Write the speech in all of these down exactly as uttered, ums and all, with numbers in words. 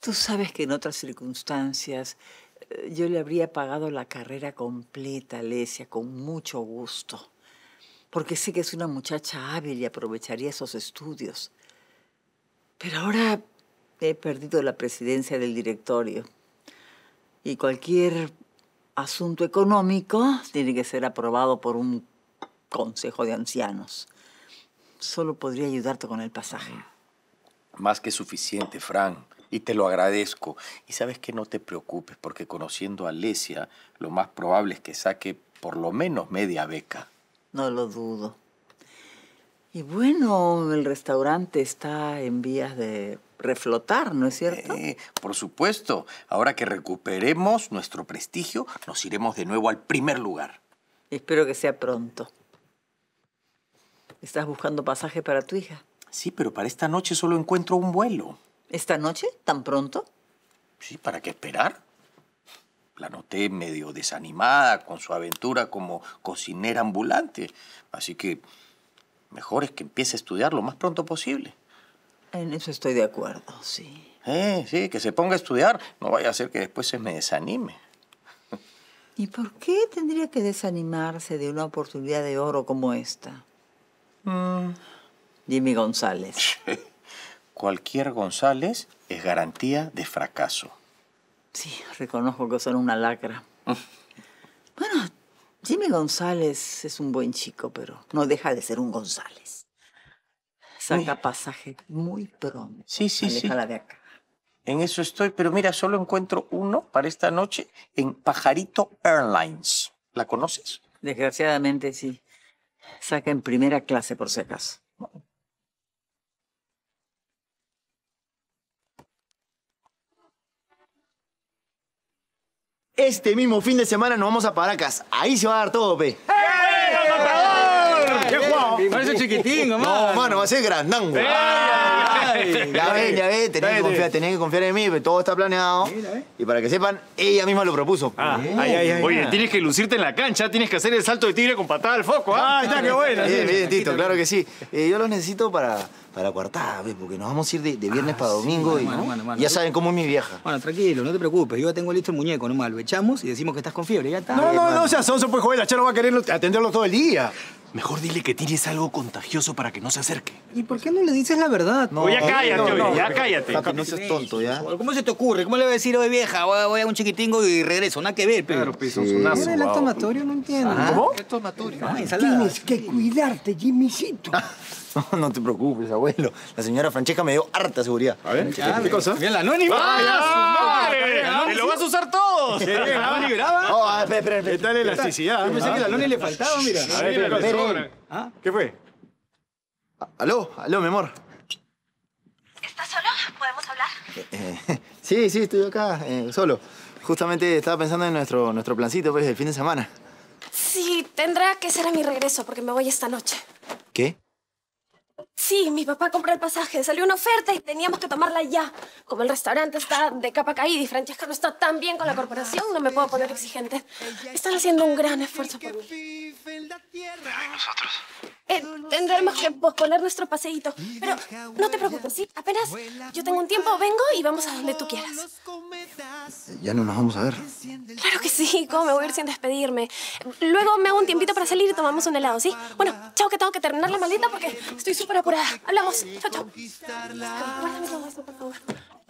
Tú sabes que en otras circunstancias eh, yo le habría pagado la carrera completa a Alesia con mucho gusto. Porque sé que es una muchacha hábil y aprovecharía esos estudios. Pero ahora he perdido la presidencia del directorio. Y cualquier asunto económico tiene que ser aprobado por un consejo de ancianos. Solo podría ayudarte con el pasaje. Más que suficiente, Fran. Y te lo agradezco. Y sabes que no te preocupes, porque conociendo a Alesia, lo más probable es que saque por lo menos media beca. No lo dudo. Y bueno, el restaurante está en vías de reflotar, ¿no es cierto? Eh, por supuesto. Ahora que recuperemos nuestro prestigio, nos iremos de nuevo al primer lugar. Espero que sea pronto. ¿Estás buscando pasaje para tu hija? Sí, pero para esta noche solo encuentro un vuelo. ¿Esta noche? ¿Tan pronto? Sí, ¿para qué esperar? La noté medio desanimada con su aventura como cocinera ambulante. Así que mejor es que empiece a estudiar lo más pronto posible. En eso estoy de acuerdo, sí. Eh, sí, que se ponga a estudiar. No vaya a ser que después se me desanime. ¿Y por qué tendría que desanimarse de una oportunidad de oro como esta? Mm. Jimmy González. Cualquier González es garantía de fracaso. Sí, reconozco que son una lacra. Bueno, Jimmy González es un buen chico, pero no deja de ser un González. Saca Uy. pasaje muy pronto. Sí, sí, Aléjala sí. de acá. En eso estoy, pero mira, solo encuentro uno para esta noche en Pajarito Airlines. ¿La conoces? Desgraciadamente, sí. Saca en primera clase, por si acaso. Este mismo fin de semana nos vamos a Paracas. Ahí se va a dar todo, pe. ¡Eh, ¿Qué juego? Parece chiquitín, nomás. No, mano, va a ser grandángo. Ay, ya ven, ya ven, tenés que confiar, tenés que confiar en mí, pe. Todo está planeado. Y para que sepan, ella misma lo propuso. Ah, ay, ay, ay. Oye, tienes que lucirte en la cancha, tienes que hacer el salto de tigre con patada al foco, ¿ah? Ah, está, qué bueno. Bien, bien, Tito, claro que sí. Eh, yo los necesito para, para coartada, pe, porque nos vamos a ir de, de viernes ah, para domingo. Sí, y mano, mano, mano. Ya saben cómo es mi vieja. Bueno, tranquilo, no te preocupes. Yo ya tengo listo el muñeco, nomás. Lo echamos y decimos que estás con fiebre, ya está. No, no, no, o sea, Sonso, pues, joder, la Charo va a querer atenderlo todo el día. Mejor dile que tires algo contagioso para que no se acerque. ¿Y por qué no le dices la verdad? No, oye, ya cállate, no, oye, no, ya cállate. Papi, no seas tonto, ¿ya? ¿Cómo se te ocurre? ¿Cómo le voy a decir, oye, vieja, voy a, voy a un chiquitingo y regreso? Nada que ver, pero... Claro, pues, un sonazo. ¿Era el acto amatorio? No entiendo. Ah, ¿Cómo? ¿Acto amatorio? Ah, ensalada. Tienes que cuidarte, Jimmycito. No, no te preocupes, abuelo. La señora Francesca me dio harta seguridad. A ver, Ya, ¿qué cosa? Bien, la anónima. ¡Ah, su madre! ¡Y lo vas a usar todos! ¿La Noni graba? Oh, a ver, espera, espera. ¿Qué tal la elasticidad? Yo pensé que a la Noni le faltaba, mira. A ver, espera, espera. ¿Ah? ¿Qué fue? Aló, aló, mi amor. ¿Estás solo? ¿Podemos hablar? Eh, eh, sí, sí, estoy acá, eh, solo. Justamente estaba pensando en nuestro, nuestro plancito, pues, del fin de semana. Sí, tendrá que ser a mi regreso porque me voy esta noche. ¿Qué? Sí, mi papá compró el pasaje. Salió una oferta y teníamos que tomarla ya. Como el restaurante está de capa caída y Francesca no está tan bien con la corporación, no me puedo poner exigente. Están haciendo un gran esfuerzo por mí. ¿Y nosotros? Eh, tendremos que posponer nuestro paseíto. Pero no te preocupes, ¿sí? Apenas yo tengo un tiempo, vengo y vamos a donde tú quieras. Ya no nos vamos a ver. Claro que sí. ¿Cómo me voy a ir sin despedirme? Luego me hago un tiempito para salir y tomamos un helado, ¿sí? Bueno, chao, que tengo que terminar la maleta porque estoy súper apurada. Hablamos. Chao, chao. Guárdame todo esto, por favor.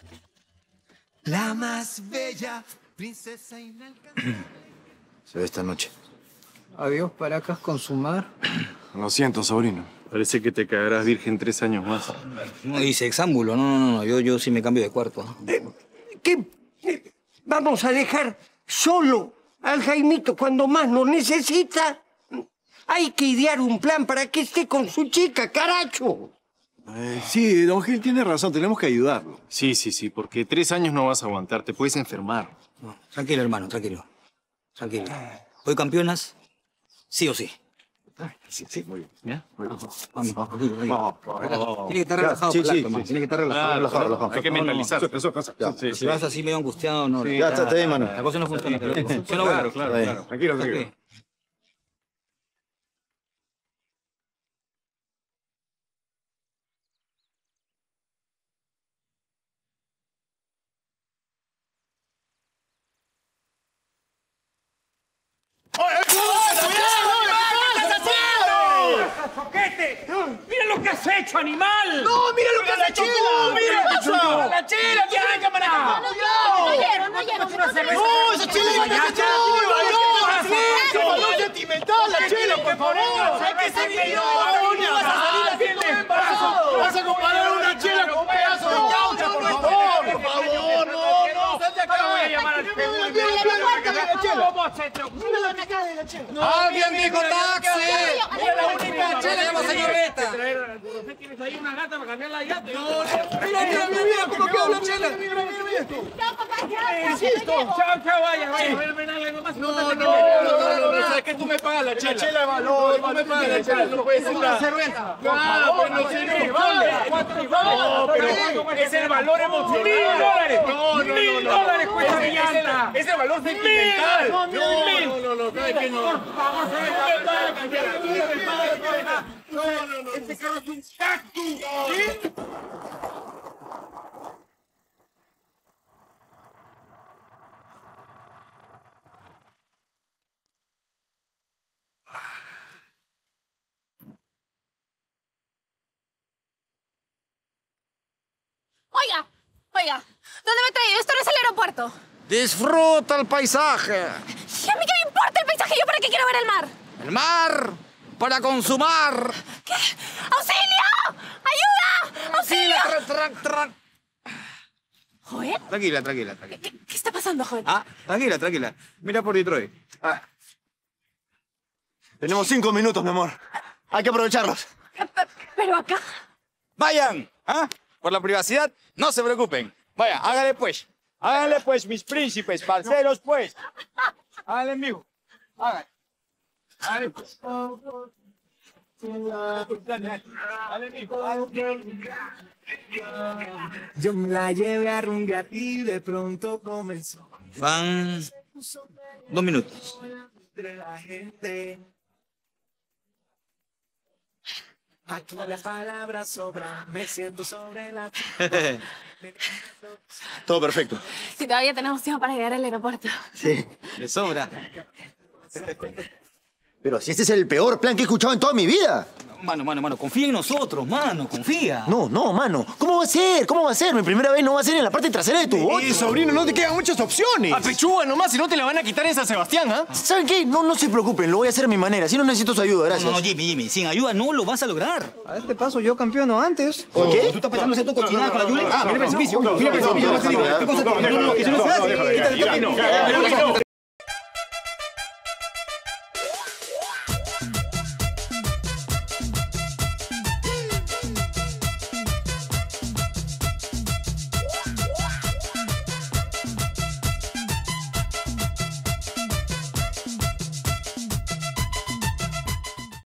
La más bella princesa inalcanzable. Se ve esta noche. Adiós, Paracas, consumar. Lo siento, sobrino. Parece que te quedarás virgen tres años más. No dice exámbulo, no, no, no. Yo, yo sí me cambio de cuarto. Eh, ¿Qué? Eh, ¿Vamos a dejar solo al Jaimito cuando más nos necesita? Hay que idear un plan para que esté con su chica, caracho. Eh, sí, don Gil tiene razón. Tenemos que ayudarlo. Sí, sí, sí, porque tres años no vas a aguantar. Te puedes enfermar. No, tranquilo, hermano, tranquilo. Tranquilo. Hoy campeonas, sí o sí. Sí, sí, muy bien. ¿Ya? Vamos, vamos, vamos. Tiene que estar relajado, Sí, sí, Flaco, sí, man. sí. Tiene que estar relajado. Relajado, relajado. Hay que mentalizar. Eso, eso, eso. Ya. Sí, Si vas así medio angustiado, no. Sí. Ya, está, está bien, mano. La cosa no funciona. ¿Sí o no, Claro, abuelo? claro, Ahí. claro. Tranquilo, tranquilo. Ok. hecho, animal! ¡No, mira lo que hace Chela! ¡Mira lo que hecho! ¡La Chela, ya, cámara! No llego, no llego. ¡No, esa Chela iba a hacer ¡Qué valor sentimental, la Chela, por favor! ¡Hay que seguir! ¡No vas a salir así tú embarazado! ¡Vas a comparar una Chela con un pedazo de caucha, por favor! ¡Por favor, no, no! Ahora voy a llamar al seguro. ¡Alguien dijo taxi! ¡Mira la única Chela, llama señorita! ¿Tienes ahí una gata para cambiar la llanta? ¡No, no! ¡Mira, mira, mira cómo quedó la Chela! ¡Mira, mira, mira esto! Chao, papá, ¡Chao, chao, vaya, vaya! No, no, no, no, ¿sabes qué? Tú me pagas la Chela. La Chela de valor, tú me pagas la Chela, no puede ser una cerveza. Ah, bueno, sí, vale. No, pero es el valor emocional. ¡Mil dólares! No, no, no. ¡Mil dólares cuesta mi llanta! Es el valor sentimental. No, no, no, no, ¿sabes qué? No. Por favor, no, no, no. Este carro es un cactus. ¿Sí? Oiga, oiga, ¿dónde me he traído? Esto no es el aeropuerto. Disfruta el paisaje. ¿Y a mí qué me importa el paisaje? ¿Yo para qué quiero ver el mar? El mar para consumar. ¿Qué? ¡Auxilio! ¡Ayuda! ¡Auxilio! Tra, tra, tra. ¿Joel? Tranquila, tranquila, tranquila. ¿Qué, qué está pasando, Joel? Ah, tranquila, tranquila. Mira por Detroit. Ah. Tenemos cinco minutos, mi amor. Hay que aprovecharlos. Pero acá... Vayan, ¿ah? Por la privacidad, no se preocupen. Vaya, háganle pues. Háganle pues, mis príncipes, parceros, pues. Háganle, mijo. Háganle. Háganle pues. Háganle, mijo. Yo me la llevé a rumbear y de pronto comenzó. Van dos minutos. Entre la gente. Aquí las palabras sobran, me siento sobre la... Todo perfecto. Si todavía tenemos tiempo para llegar al aeropuerto. Sí, le sobra. Pero si este es el peor plan que he escuchado en toda mi vida. Mano, mano, mano, confía en nosotros, mano, confía. No, no, mano. ¿Cómo va a ser? ¿Cómo va a ser? Mi primera vez no va a ser en la parte trasera de tu bote. Y sobrino, no te quedan muchas opciones. A Pechuga nomás, si no te la van a quitar en San Sebastián, ¿ah? ¿Saben qué? No, no se preocupen, lo voy a hacer a mi manera. Si no necesito su ayuda, gracias. No, no, Jimmy, Jimmy, sin ayuda no lo vas a lograr. A este paso yo campeono antes. ¿Por qué? ¿Tú estás pensando hacer tu cochinada con la Yuli? Ah, mira el precipicio. Mira el precipicio. ¿Qué cosa? No, no, que eso no se hace. Quítate el toque.